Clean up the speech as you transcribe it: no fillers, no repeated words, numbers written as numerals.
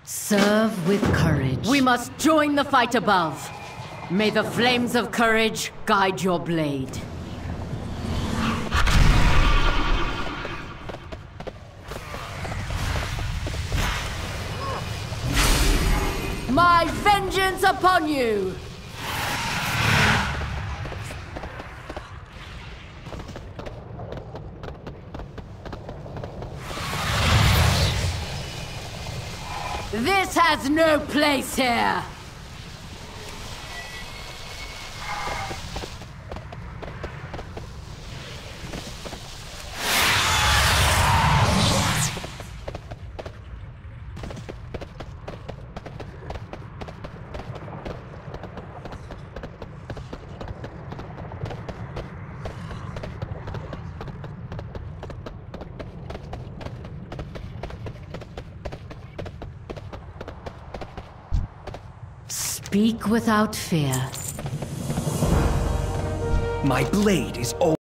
Serve with courage. We must join the fight above. May the flames of courage guide your blade. My vengeance upon you! This has no place here! Speak without fear. My blade is old.